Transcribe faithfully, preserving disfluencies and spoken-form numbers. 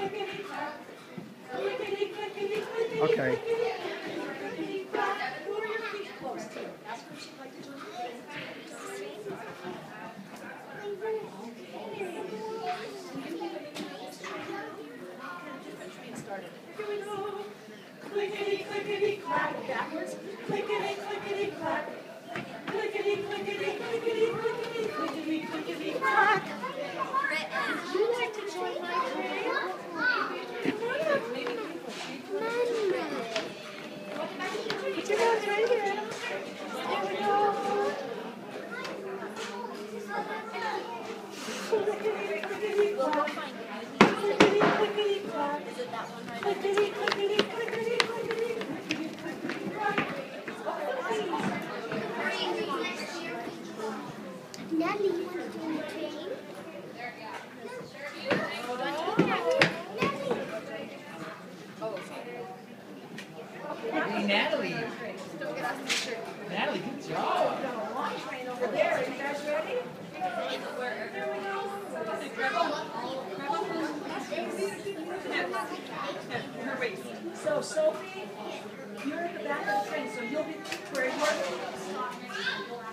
Okay. Here we go. Clickety, clickety, clack. Backwards. Clickety, clickety, clack. Clickety, clickety, clickety, clickety, clickety, clickety, clack. Would you like to join my train? Put your nose right here. There we go. Clickety, clickety, clack. Clickety, clickety, clack. Clickety, clickety, clickety, clickety, clickety, clickety, clack. Natalie, you want to join the train? Hey, Natalie. Natalie, good job. Train over there. Are you guys ready? Here we go. Her waist. So, Sophie, you're at the back of the train, so you'll be where you are.